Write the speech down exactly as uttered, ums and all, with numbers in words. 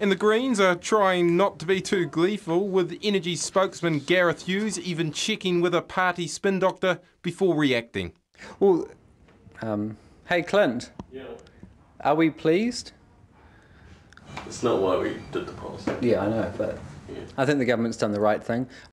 And the Greens are trying not to be too gleeful, with Energy spokesman Gareth Hughes even checking with a party spin doctor before reacting. Well, um, hey Clint, Yeah. are we pleased? It's not why we did the policy. Yeah, I know, but Yeah. I think the government's done the right thing.